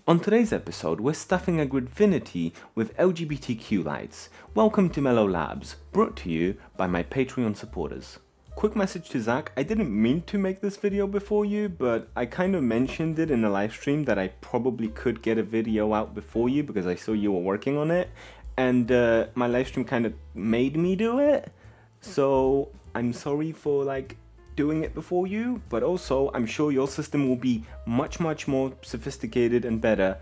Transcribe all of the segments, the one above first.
On today's episode, we're stuffing a Gridfinity with LGBTQ lights. Welcome to Mellow Labs, brought to you by my Patreon supporters. Quick message to Zach, I didn't mean to make this video before you, but I kind of mentioned it in the live stream that I probably could get a video out before you because I saw you were working on it, and my live stream kind of made me do it, so I'm sorry for doing it before you, but also I'm sure your system will be much more sophisticated and better.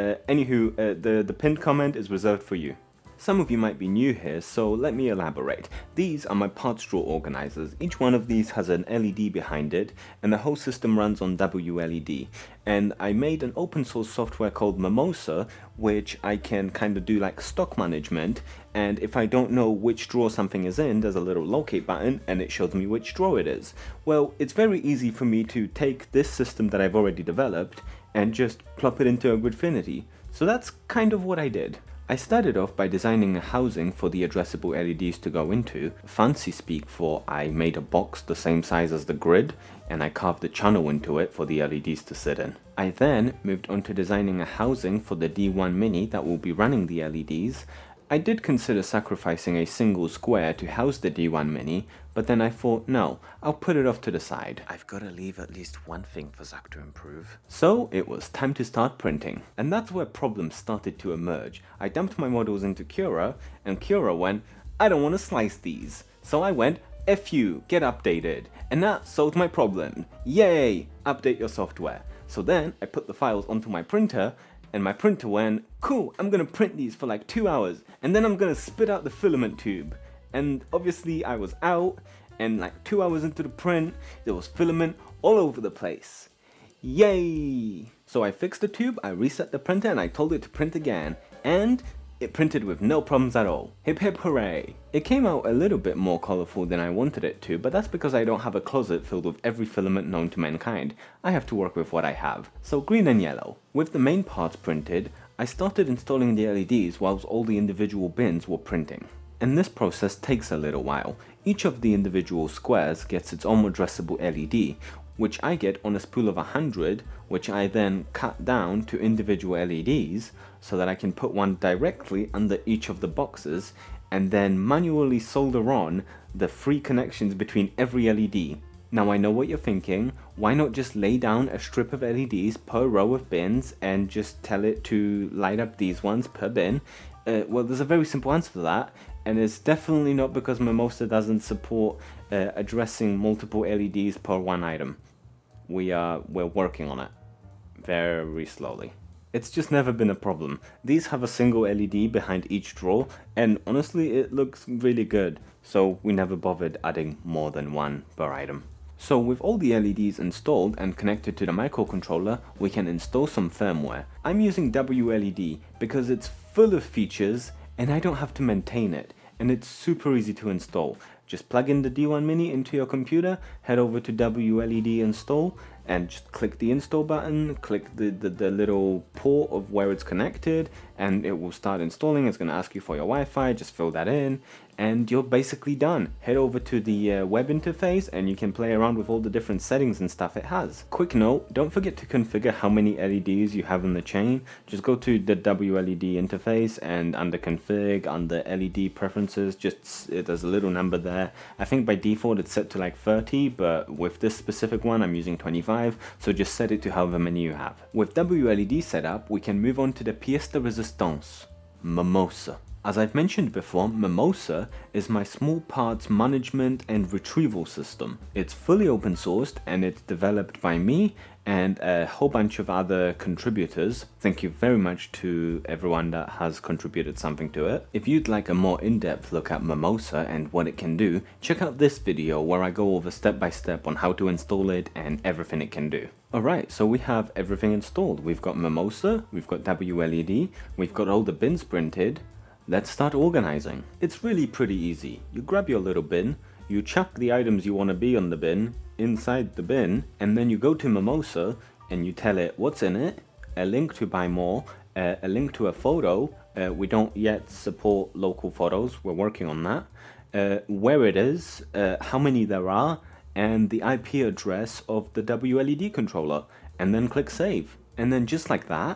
The pinned comment is reserved for you. Some of you might be new here, so let me elaborate. These are my parts drawer organizers. Each one of these has an LED behind it, and the whole system runs on WLED. And I made an open source software called Mimosa, which I can kind of do like stock management, and if I don't know which drawer something is in, there's a little locate button, and it shows me which drawer it is. Well, it's very easy for me to take this system that I've already developed, and just plop it into a Gridfinity. So that's kind of what I did. I started off by designing a housing for the addressable LEDs to go into, fancy speak for I made a box the same size as the grid, and I carved a channel into it for the LEDs to sit in. I then moved on to designing a housing for the D1 Mini that will be running the LEDs. I did consider sacrificing a single square to house the D1 Mini, but then I thought, no, I'll put it off to the side. I've got to leave at least one thing for Zach to improve. So it was time to start printing. And that's where problems started to emerge. I dumped my models into Cura, and Cura went, I don't want to slice these. So I went, F you, get updated. And that solved my problem. Yay, update your software. So then I put the files onto my printer, and my printer went, cool, I'm gonna print these for like 2 hours, and then I'm gonna spit out the filament tube. And obviously I was out, and like 2 hours into the print, there was filament all over the place. Yay! So I fixed the tube, I reset the printer, and I told it to print again, and it printed with no problems at all. Hip hip hooray! It came out a little bit more colourful than I wanted it to, but that's because I don't have a closet filled with every filament known to mankind. I have to work with what I have. So green and yellow. With the main parts printed, I started installing the LEDs whilst all the individual bins were printing. And this process takes a little while. Each of the individual squares gets its own addressable LED, which I get on a spool of 100, which I then cut down to individual LEDs so that I can put one directly under each of the boxes and then manually solder on the 3 connections between every LED. Now I know what you're thinking, why not just lay down a strip of LEDs per row of bins and just tell it to light up these ones per bin? Well, there's a very simple answer for that, and it's definitely not because Mimosa doesn't support addressing multiple LEDs per one item. We're working on it, very slowly. It's just never been a problem. These have a single LED behind each drawer, and honestly it looks really good, so we never bothered adding more than one per item. So with all the LEDs installed and connected to the microcontroller, we can install some firmware. I'm using WLED because it's full of features and I don't have to maintain it, and it's super easy to install. Just plug in the D1 Mini into your computer, head over to WLED install, and just click the install button, click the little port of where it's connected, and it will start installing. It's going to ask you for your Wi-Fi, just fill that in, and you're basically done. Head over to the web interface and you can play around with all the different settings and stuff it has. Quick note, don't forget to configure how many LEDs you have in the chain. Just go to the WLED interface and under config, under LED preferences, there's a little number there. I think by default it's set to like 30, but with this specific one I'm using 25, so just set it to however many you have. With WLED setup, we can move on to the pièce de résistance, Mimosa. As I've mentioned before, Mimosa is my small parts management and retrieval system. It's fully open sourced and it's developed by me and a whole bunch of other contributors. Thank you very much to everyone that has contributed something to it. If you'd like a more in-depth look at Mimosa and what it can do, check out this video where I go over step by step on how to install it and everything it can do. Alright, so we have everything installed. We've got Mimosa, we've got WLED, we've got all the bins printed. Let's start organizing. It's really pretty easy. You grab your little bin, you chuck the items you want to be on the bin inside the bin, and then you go to Mimosa and you tell it what's in it, a link to buy more, a link to a photo. We don't yet support local photos, we're working on that. Where it is, how many there are, and the IP address of the WLED controller, and then click save. And then just like that,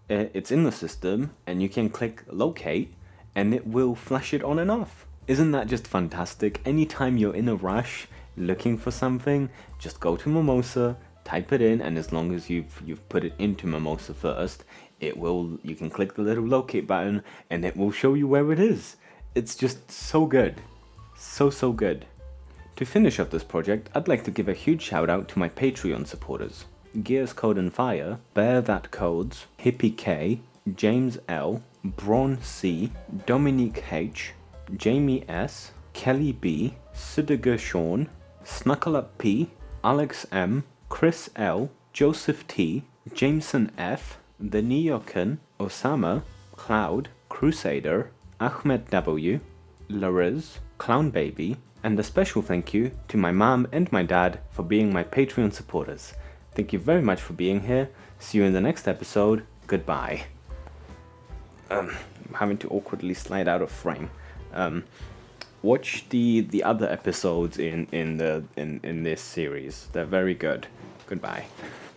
it's in the system and you can click locate and it will flash it on and off. Isn't that just fantastic? Anytime you're in a rush looking for something, just go to Mimosa, type it in, and as long as you've put it into Mimosa first, you can click the little locate button and it will show you where it is. It's just so good. So good. To finish off this project, I'd like to give a huge shout out to my Patreon supporters. Gears Code and Fire, Bear That Codes, Hippie K, James L, Braun C, Dominique H, Jamie S, Kelly B, Sudiger Sean, Snuckle Up P, Alex M, Chris L, Joseph T, Jameson F, The Neocan, Osama, Cloud, Crusader, Ahmed W, Lariz, Clown Baby, and a special thank you to my mom and my dad for being my Patreon supporters. Thank you very much for being here. See you in the next episode. Goodbye. I'm having to awkwardly slide out of frame. Watch the other episodes in this series. They're very good. Goodbye.